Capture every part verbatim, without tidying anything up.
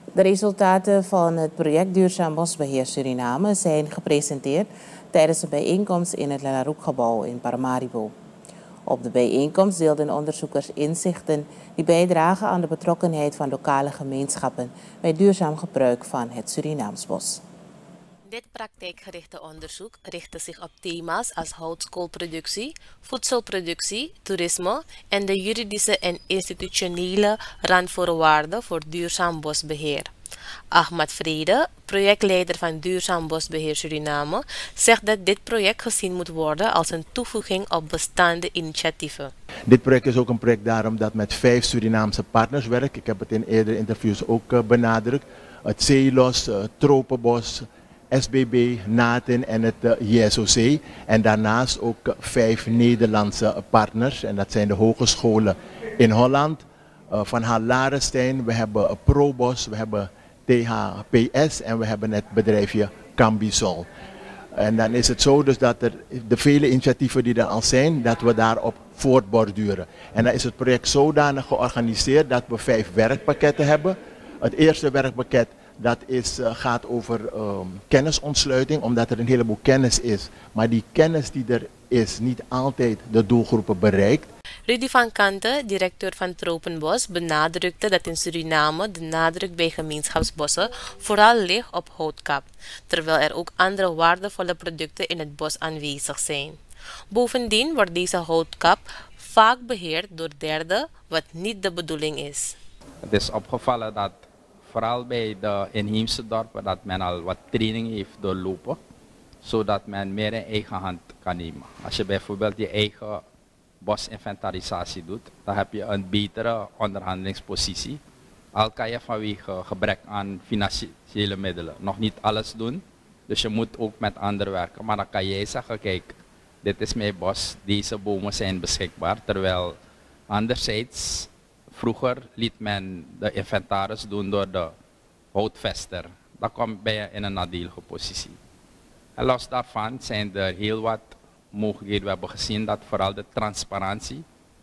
De resultaten van het project Duurzaam Bosbeheer Suriname zijn gepresenteerd tijdens de bijeenkomst in het Lanaroek-gebouw in Paramaribo. Op de bijeenkomst deelden onderzoekers inzichten die bijdragen aan de betrokkenheid van lokale gemeenschappen bij duurzaam gebruik van het Surinaams bos. Dit praktijkgerichte onderzoek richtte zich op thema's als houtskoolproductie, voedselproductie, toerisme en de juridische en institutionele randvoorwaarden voor duurzaam bosbeheer. Ahmad Vrede, projectleider van Duurzaam Bosbeheer Suriname, zegt dat dit project gezien moet worden als een toevoeging op bestaande initiatieven. Dit project is ook een project daarom dat met vijf Surinaamse partners werkt. Ik heb het in eerdere interviews ook uh, benadrukt. Het Zeelos, uh, Tropenbos, S B B, NATIN en het uh, J S O C. En daarnaast ook uh, vijf Nederlandse partners. En dat zijn de hogescholen in Holland, uh, Van Haal Larenstein, we hebben uh, ProBos, we hebben T H P S en we hebben het bedrijfje Cambisol. En dan is het zo dus dat er de vele initiatieven die er al zijn, dat we daarop voortborduren. En dan is het project zodanig georganiseerd dat we vijf werkpakketten hebben. Het eerste werkpakket dat is, uh, gaat over um, kennisontsluiting, omdat er een heleboel kennis is. Maar die kennis die er is, niet altijd de doelgroepen bereikt. Rudy van Kanten, directeur van Tropenbos, benadrukte dat in Suriname de nadruk bij gemeenschapsbossen vooral ligt op houtkap, terwijl er ook andere waardevolle producten in het bos aanwezig zijn. Bovendien wordt deze houtkap vaak beheerd door derden, wat niet de bedoeling is. Het is opgevallen dat vooral bij de inheemse dorpen dat men al wat training heeft doorlopen, zodat men meer in eigen hand kan nemen. Als je bijvoorbeeld je eigen bosinventarisatie doet, dan heb je een betere onderhandelingspositie. Al kan je vanwege gebrek aan financiële middelen nog niet alles doen, dus je moet ook met anderen werken. Maar dan kan jij zeggen, kijk, dit is mijn bos, deze bomen zijn beschikbaar, terwijl anderzijds vroeger liet men de inventaris doen door de houtvester. Dan kom je in een nadelige positie. En los daarvan zijn er heel wat mogelijkheden. We hebben gezien dat vooral de transparantie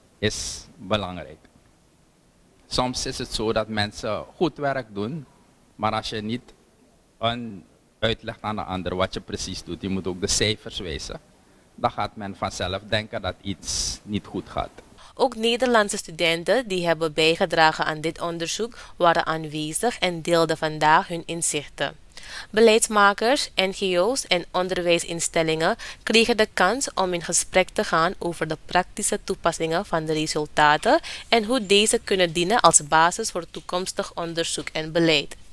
is belangrijk. Soms is het zo dat mensen goed werk doen, maar als je niet een uitlegt aan de ander wat je precies doet, je moet ook de cijfers wijzen, dan gaat men vanzelf denken dat iets niet goed gaat. Ook Nederlandse studenten die hebben bijgedragen aan dit onderzoek waren aanwezig en deelden vandaag hun inzichten. Beleidsmakers, N G O's en onderwijsinstellingen kregen de kans om in gesprek te gaan over de praktische toepassingen van de resultaten en hoe deze kunnen dienen als basis voor toekomstig onderzoek en beleid.